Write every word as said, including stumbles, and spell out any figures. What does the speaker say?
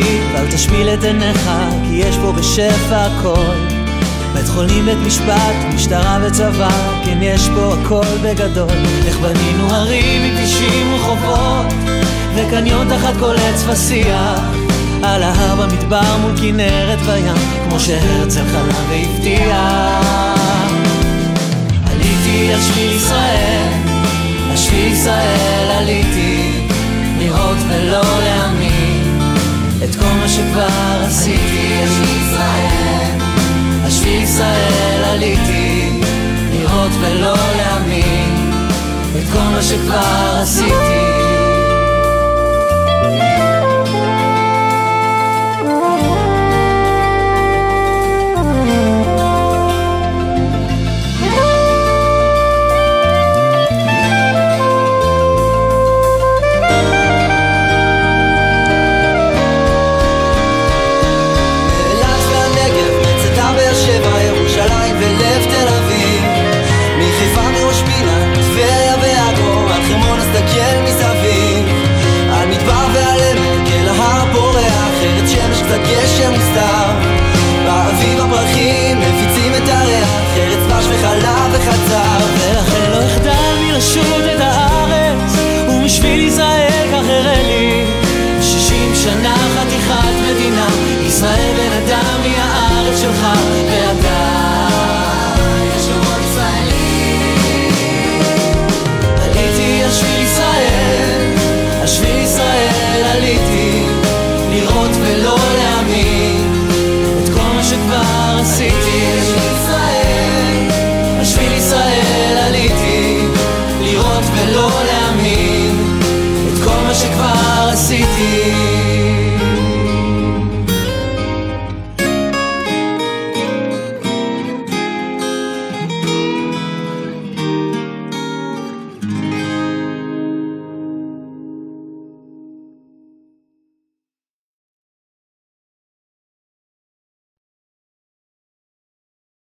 איתי ואל תשפיל את עיניך, כי יש פה בשפע הכל. בית חולים, בית משפט, משטרה וצבא, כן יש פה הכל בגדול. איך בנינו הרים עם כבישים ורחובות, וקניון תחת כל עץ ושיח, על ההר במדבר מול כנרת וים, כמו שהרצל חלם והבטיח. עליתי על שביל ישראל, על שביל ישראל עליתי, לראות ולא להאמין את כל מה שכבר עשיתי. על שביל ישראל, על שביל ישראל עליתי, לראות ולא להאמין את כל מה שכבר עשיתי.